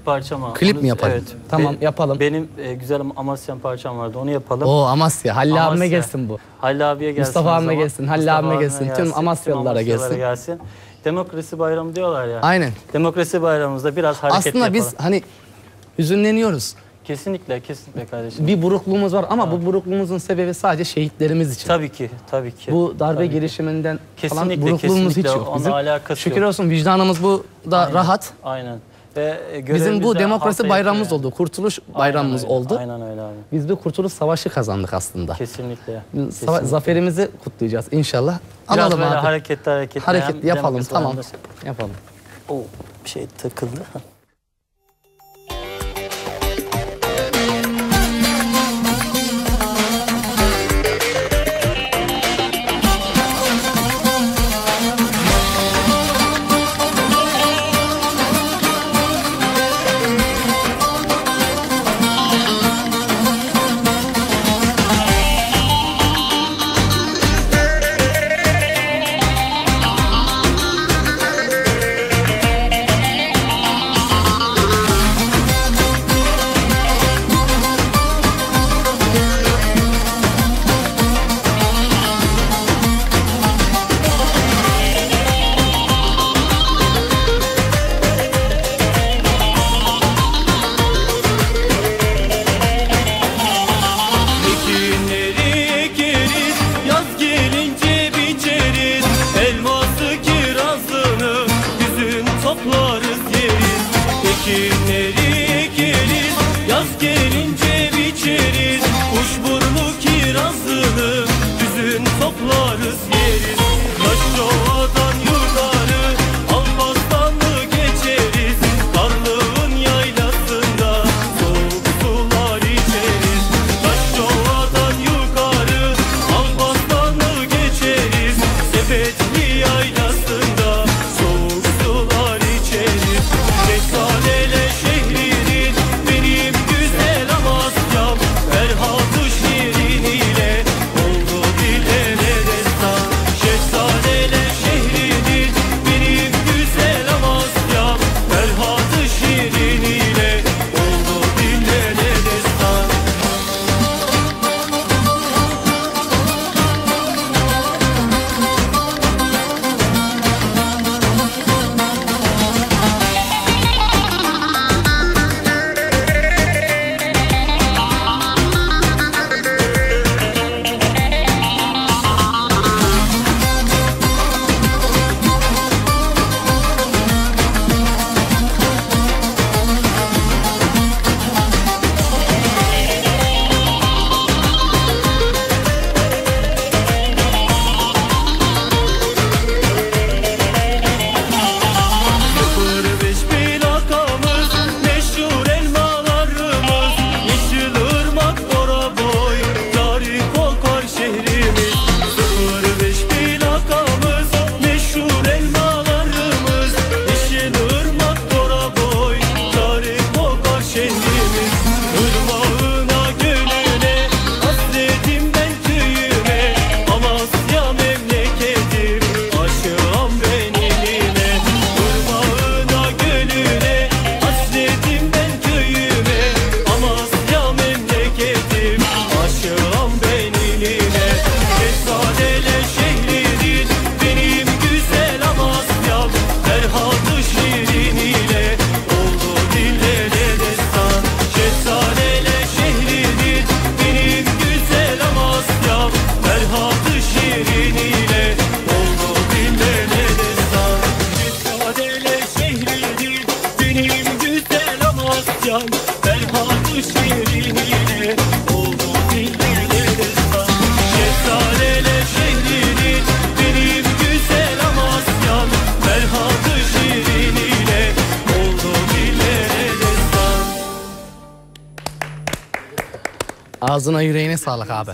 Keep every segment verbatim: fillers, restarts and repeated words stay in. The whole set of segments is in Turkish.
parçam var. Klip Onu, mi yapalım? Evet. Tamam Be yapalım. Benim e, güzel Amasya'm parçam vardı. Onu yapalım. Oo Amasya. Halil Amasya. abime gelsin bu. Halil abiye gelsin. Mustafa abime gelsin. Halil abime gelsin. gelsin. Tüm Amasyalılara gelsin. gelsin. Demokrasi bayramı diyorlar ya. Aynen. Demokrasi bayramımızda biraz hareket Aslında yapalım. biz hani hüzünleniyoruz. Kesinlikle, kesinlikle kardeşim. Bir burukluğumuz var ama ha. bu burukluğumuzun sebebi sadece şehitlerimiz için. Tabii ki, tabii ki. Bu darbe tabii girişiminden ki. Kesinlikle, falan burukluğumuz kesinlikle. hiç yok. Bizim alakası şükür yok. olsun vicdanımız bu da Aynen, rahat. Aynen. Ve bizim bu demokrasi bayramımız yani. oldu, kurtuluş bayramımız aynen öyle, oldu. Aynen öyle abi. Biz bir kurtuluş savaşı kazandık aslında. Kesinlikle. Kesinlikle. Zaferimizi kutlayacağız inşallah. Biraz Alalım böyle abi. hareketli hareketli. Hareketli yapalım, tamam. bayramda... Yapalım. Oo, bir şey takıldı. Ağzına yüreğine sağlık abi.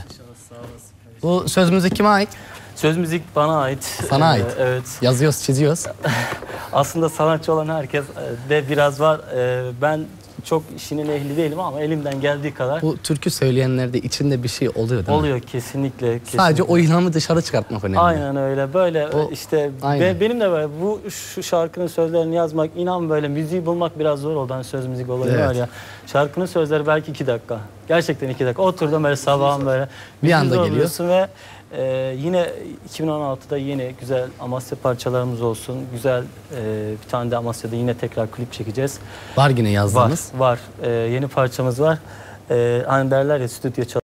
Bu söz müzik kime ait? Söz müzik bana ait. Sana ee, ait. Evet. Yazıyoruz, çiziyoruz. Aslında sanatçı olan herkes de biraz var. Ee, ben çok işinin ehli değilim ama elimden geldiği kadar Bu türkü söyleyenlerde içinde bir şey oluyor değil mi? oluyor kesinlikle, kesinlikle. Sadece o ilhamı dışarı çıkartmak önemli. Aynen öyle. Böyle O- işte aynen. be- benim de böyle bu şu şarkının sözlerini yazmak, inan böyle müziği bulmak biraz zor oldu. Hani söz müzik olayı Evet. var ya. Şarkının sözleri belki iki dakika. Gerçekten iki dakika. Oturdum böyle sabahın böyle. Bir anda müziği geliyor. oluyorsun ve e, yine iki bin on altıda yeni güzel Amasya parçalarımız olsun. Güzel e, bir tane de Amasya'da yine tekrar klip çekeceğiz. Var yine Var, yazdığınız. var. E, yeni parçamız var. E, hani derler ya stüdyo